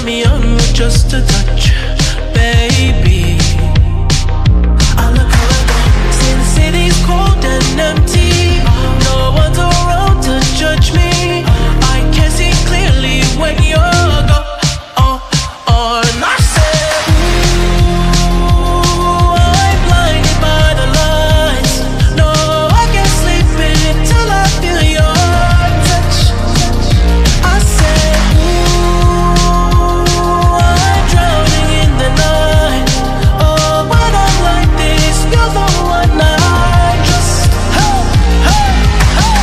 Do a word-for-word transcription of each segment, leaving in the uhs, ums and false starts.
me on with just a touch, baby. I look around, see the city's cold and empty. No one's around to judge me. I can see clearly when you're gone. Oh, oh, and I said, ooh, I'm blinded by the lights. No, I can't sleep until I feel your touch. I said, ooh, I'm drowning in the night. Oh, when I'm like this, you're the one I trust. Hey, hey, hey.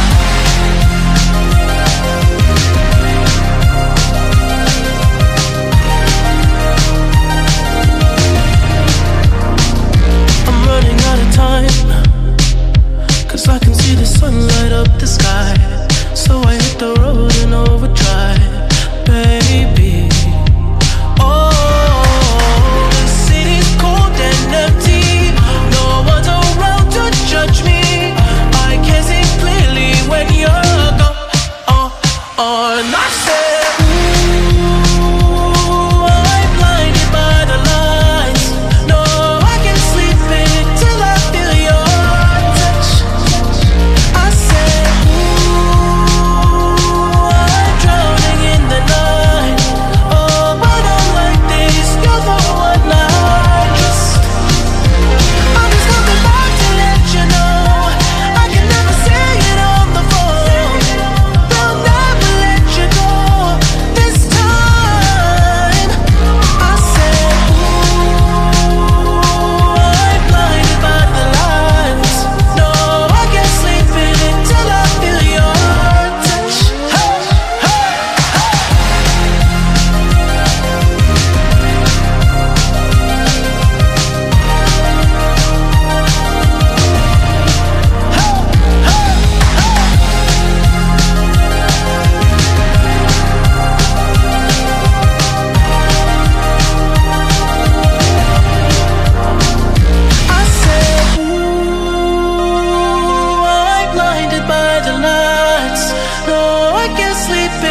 I'm running out of time, 'cause I can see the sun light up the sky. So I hit the road in overdrive, baby. Oh, the city's cold and empty. No one's around to judge me. I can see clearly when you're gone. Oh, oh, and I said, ooh, I'm blinded by the lights. No, I can't sleep until I feel your touch. I said, ooh, I'm drowning in the night. Oh, when I'm like this, you're the one I trust. I'm just coming back to let you know I can never say it on the phone. They'll never let you go this time. I said, ooh, I'm blinded by the lights. No, I can't sleep until I feel your touch. Hey, hey, I said, ooh, I'm blinded by the lights. No, I can't sleep